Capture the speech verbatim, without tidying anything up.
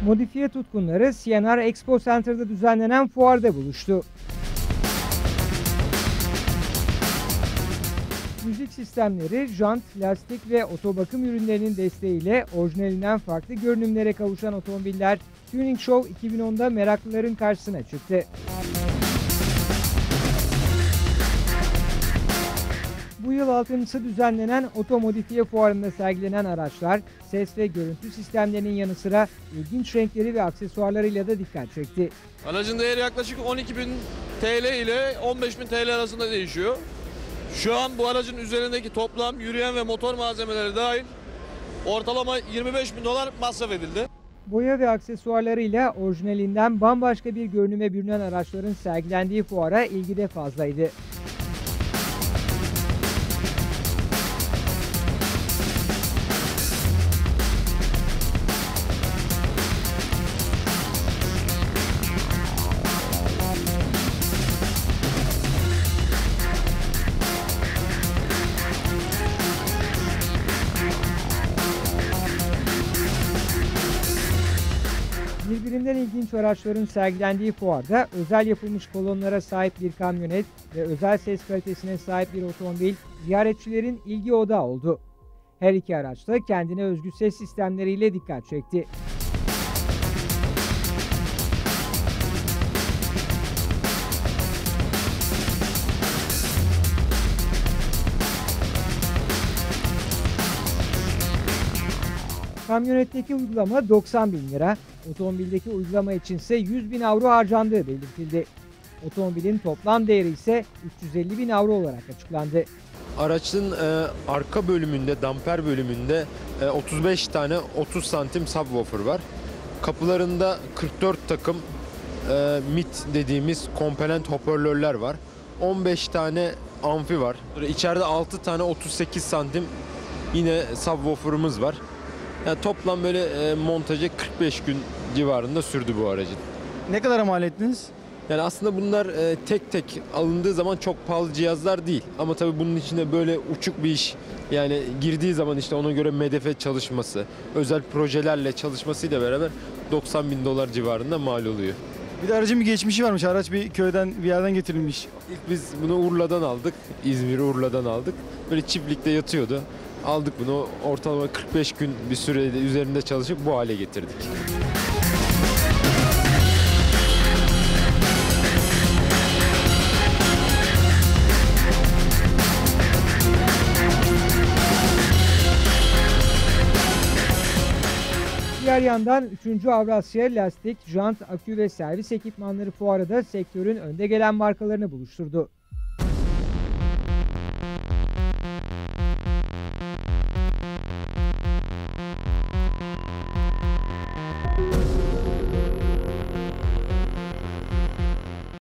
Modifiye tutkunları C N R Expo Center'da düzenlenen fuarda buluştu. Müzik sistemleri, jant, lastik ve otobakım ürünlerinin desteğiyle orijinalinden farklı görünümlere kavuşan otomobiller Tuning Show iki bin onda meraklıların karşısına çıktı. Bu yıl altıncısı düzenlenen otomodifiye fuarında sergilenen araçlar, ses ve görüntü sistemlerinin yanı sıra ilginç renkleri ve aksesuarlarıyla da dikkat çekti. Aracın değeri yaklaşık on iki bin T L ile on beş bin T L arasında değişiyor. Şu an bu aracın üzerindeki toplam yürüyen ve motor malzemeleri dahil ortalama yirmi beş bin dolar masraf edildi. Boya ve aksesuarlarıyla orijinalinden bambaşka bir görünüme bürünen araçların sergilendiği fuara ilgi de fazlaydı. Birbirinden ilginç araçların sergilendiği fuarda özel yapılmış kolonlara sahip bir kamyonet ve özel ses kalitesine sahip bir otomobil ziyaretçilerin ilgi odağı oldu. Her iki araç da kendine özgü ses sistemleriyle dikkat çekti. Kamyonetteki uygulama doksan bin lira, otomobildeki uygulama içinse yüz bin avro harcandığı belirtildi. Otomobilin toplam değeri ise üç yüz elli bin avro olarak açıklandı. Aracın e, arka bölümünde, damper bölümünde e, otuz beş tane otuz santim subwoofer var. Kapılarında kırk dört takım e, M I D dediğimiz komponent hoparlörler var. on beş tane amfi var. İçeride altı tane otuz sekiz santim yine subwoofer'ımız var. Yani toplam böyle e, montajı kırk beş gün civarında sürdü bu aracın. Ne kadar mal ettiniz? Yani aslında bunlar e, tek tek alındığı zaman çok pahalı cihazlar değil. Ama tabii bunun içinde böyle uçuk bir iş, yani girdiği zaman işte ona göre M D F çalışması, özel projelerle çalışmasıyla beraber doksan bin dolar civarında mal oluyor. Bir de aracın bir geçmişi varmış. Araç bir köyden, bir yerden getirilmiş. İlk biz bunu Urla'dan aldık. İzmir Urla'dan aldık. Böyle çiftlikte yatıyordu. Aldık bunu, ortalama kırk beş gün bir sürede üzerinde çalışıp bu hale getirdik. Diğer yandan üçüncü Avrasya Lastik, Jant, Akü ve Servis Ekipmanları Fuarı da sektörün önde gelen markalarını buluşturdu.